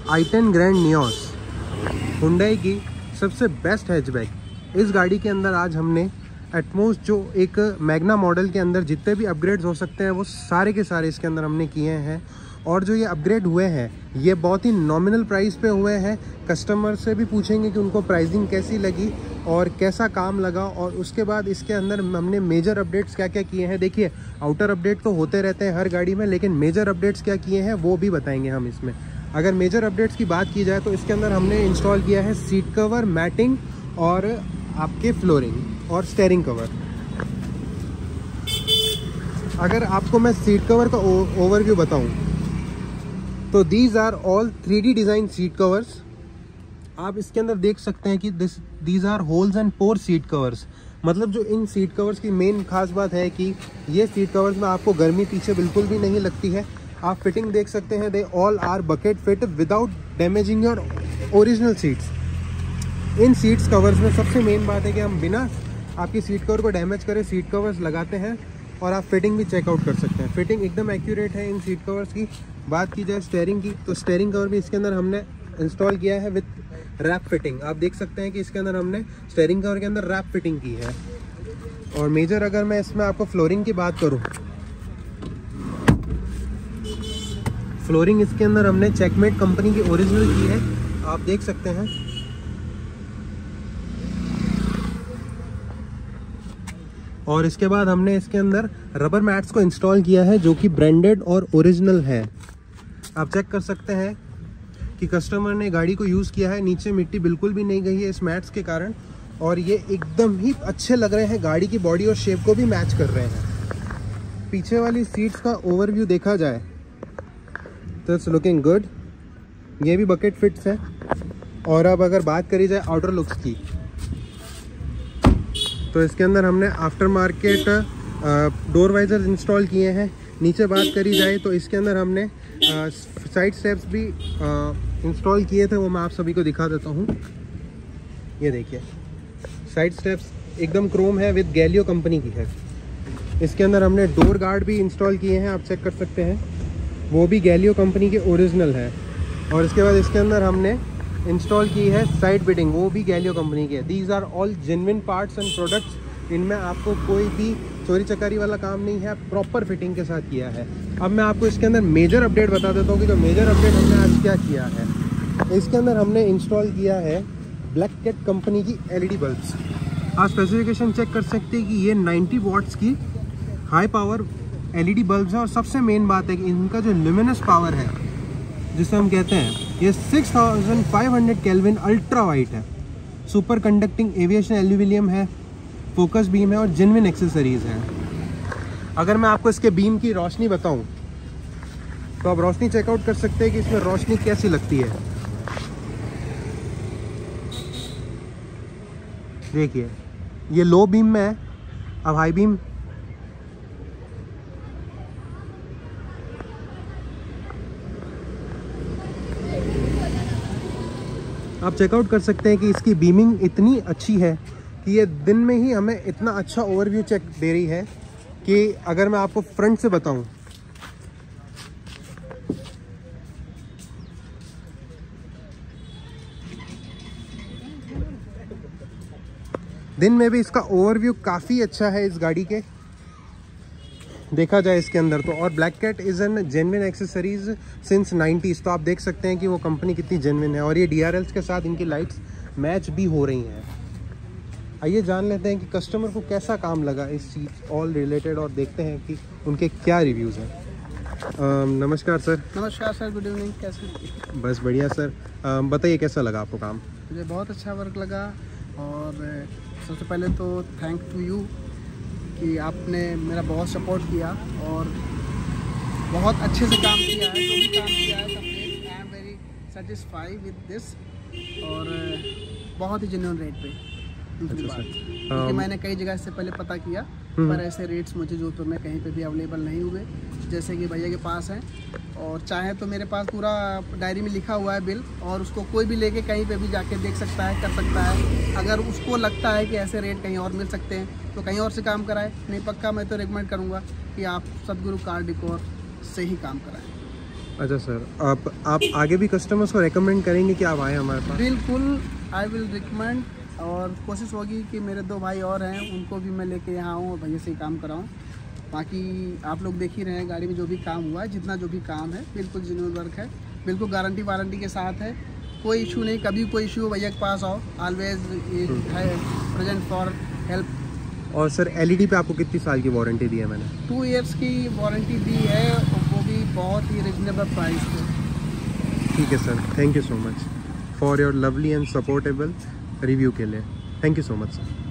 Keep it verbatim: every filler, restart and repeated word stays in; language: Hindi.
आई टेन ग्रैंड नियोस, हुंडई की सबसे बेस्ट हैचबैक। इस गाड़ी के अंदर आज हमने एटमोस जो एक मैग्ना मॉडल के अंदर जितने भी अपग्रेड्स हो सकते हैं वो सारे के सारे इसके अंदर हमने किए हैं। और जो ये अपग्रेड हुए हैं ये बहुत ही नॉमिनल प्राइस पे हुए हैं। कस्टमर से भी पूछेंगे कि उनको प्राइसिंग कैसी लगी और कैसा काम लगा, और उसके बाद इसके अंदर हमने मेजर अपडेट्स क्या क्या किए हैं। देखिए आउटर अपडेट तो होते रहते हैं हर गाड़ी में, लेकिन मेजर अपडेट्स क्या किए हैं वो भी बताएंगे हम इसमें। अगर मेजर अपडेट्स की बात की जाए तो इसके अंदर हमने इंस्टॉल किया है सीट कवर, मैटिंग और आपके फ्लोरिंग और स्टेयरिंग कवर। अगर आपको मैं सीट कवर का ओवरव्यू बताऊं तो these are all three D design seat covers. आप इसके अंदर देख सकते हैं कि this these are holes and pore seat covers. मतलब जो इन सीट कवर्स की मेन खास बात है कि ये सीट कवर्स में आपको गर्मी पीछे बिल्कुल भी नहीं लगती है। आप फिटिंग देख सकते हैं, they all are bucket fit without damaging your original seats. इन सीट्स कवर्स में सबसे मेन बात है कि हम बिना आपकी सीट कवर को डैमेज करे सीट कवर्स लगाते हैं और आप फिटिंग भी चेकआउट कर सकते हैं। फिटिंग एकदम एक्यूरेट है इन सीट कवर्स की। बात की जाए स्टेयरिंग की तो स्टेयरिंग कवर भी इसके अंदर हमने इंस्टॉल किया है विथ रैप फिटिंग। आप देख सकते हैं कि इसके अंदर हमने स्टेयरिंग कवर के अंदर रैप फिटिंग की है। और मेजर अगर मैं इसमें आपको फ्लोरिंग की बात करूं, फ्लोरिंग इसके अंदर हमने चेकमेट कंपनी की ओरिजिनल की है, आप देख सकते हैं। और इसके बाद हमने इसके अंदर रबर मैट्स को इंस्टॉल किया है जो कि ब्रांडेड और ओरिजिनल है। आप चेक कर सकते हैं कि कस्टमर ने गाड़ी को यूज़ किया है, नीचे मिट्टी बिल्कुल भी नहीं गई है इस मैट्स के कारण, और ये एकदम ही अच्छे लग रहे हैं, गाड़ी की बॉडी और शेप को भी मैच कर रहे हैं। पीछे वाली सीट्स का ओवरव्यू देखा जाए तो इट्स लुकिंग गुड, ये भी बकेट फिट्स है। और अब अगर बात करी जाए आउटर लुक्स की तो इसके अंदर हमने after market door visors install किए हैं। नीचे बात करी जाए तो इसके अंदर हमने साइड स्टेप्स भी इंस्टॉल किए थे, वो मैं आप सभी को दिखा देता हूँ। ये देखिए साइड स्टेप्स एकदम क्रोम है, विद गैलियो कंपनी की है। इसके अंदर हमने डोर गार्ड भी इंस्टॉल किए हैं, आप चेक कर सकते हैं, वो भी गैलियो कंपनी के ओरिजिनल है। और इसके बाद इसके अंदर हमने इंस्टॉल की है साइड बिडिंग, वो भी गैलियो कंपनी की है। These are all genuine parts and products. इनमें आपको कोई भी चोरी चकारी वाला काम नहीं है, प्रॉपर फिटिंग के साथ किया है। अब मैं आपको इसके अंदर मेजर अपडेट बता देता हूँ कि जो मेजर अपडेट हमने आज क्या किया है। इसके अंदर हमने इंस्टॉल किया है ब्लैक कैट कंपनी की एलईडी बल्ब्स। आप स्पेसिफिकेशन चेक कर सकते हैं कि ये नाइन्टी वॉट्स की हाई पावर एलईडी बल्ब्स हैं। और सबसे मेन बात है कि इनका जो ल्यूमिनस पावर है जिसे हम कहते हैं, ये six thousand five hundred kelvin ultra white है, सुपर कंडक्टिंग एविएशन एल्यूमिनियम है, फोकस बीम है और जेन्युइन एक्सेसरीज हैं। अगर मैं आपको इसके बीम की रोशनी बताऊं तो आप रोशनी चेकआउट कर सकते हैं कि इसमें रोशनी कैसी लगती है। देखिए ये लो बीम में है, अब हाई बीम आप चेकआउट कर सकते हैं कि इसकी बीमिंग इतनी अच्छी है कि ये दिन में ही हमें इतना अच्छा ओवरव्यू चेक दे रही है कि अगर मैं आपको फ्रंट से बताऊं दिन में भी इसका ओवरव्यू काफ़ी अच्छा है इस गाड़ी के, देखा जाए इसके अंदर तो। और Black Cat is an genuine accessories since nineties, तो आप देख सकते हैं कि वो कंपनी कितनी जेन्युइन है। और ये डी आर एल्स के साथ इनकी लाइट्स मैच भी हो रही हैं। आइए जान लेते हैं कि कस्टमर को कैसा काम लगा इस चीज़ ऑल रिलेटेड, और देखते हैं कि उनके क्या रिव्यूज़ हैं। uh, नमस्कार सर। नमस्कार सर, गुड इवनिंग, कैसे? बस बढ़िया सर। uh, बताइए कैसा लगा आपको काम? मुझे बहुत अच्छा वर्क लगा, और सबसे पहले तो थैंक टू यू कि आपने मेरा बहुत सपोर्ट किया और बहुत अच्छे से काम किया है। जो भी काम किया है सबने, I am very satisfied with this, और बहुत ही जेन्युइन रेट पे। दूसरी बात क्योंकि मैंने कई जगह से पहले पता किया, पर ऐसे रेट्स मुझे जोधपुर में कहीं पे भी अवेलेबल नहीं हुए जैसे कि भैया के पास हैं। और चाहे तो मेरे पास पूरा डायरी में लिखा हुआ है बिल, और उसको कोई भी लेके कहीं पे भी जाके देख सकता है, कर सकता है। अगर उसको लगता है कि ऐसे रेट कहीं और मिल सकते हैं तो कहीं और से काम कराए, नहीं पक्का मैं तो रिकमेंड करूँगा कि आप सदगुरु कार डेकोर से ही काम कराएं। अच्छा सर, आप आप आगे भी कस्टमर्स को रेकमेंड करेंगे कि आप आए हमारे पास? बिल्कुल, आई विल रिकमेंड, और कोशिश होगी कि मेरे दो भाई और हैं उनको भी मैं लेके यहाँ आऊँ और भैया से ही काम कराऊँ। बाकी आप लोग देख ही रहे हैं गाड़ी में जो भी काम हुआ है, जितना जो भी काम है बिल्कुल जेन्युइन वर्क है, बिल्कुल गारंटी वारंटी के साथ है, कोई इशू नहीं। कभी कोई इशू हो भैया के पास आओ, ऑलवेज है प्रेजेंट फॉर हेल्प। और सर एलईडी पे आपको कितनी साल की वारंटी दी है मैंने? टू इयर्स की वारंटी दी है, वो भी बहुत ही रिजनेबल प्राइस पे। ठीक है sir, thank you so much for your lovely and supportable review के लिए। Thank you so much sir.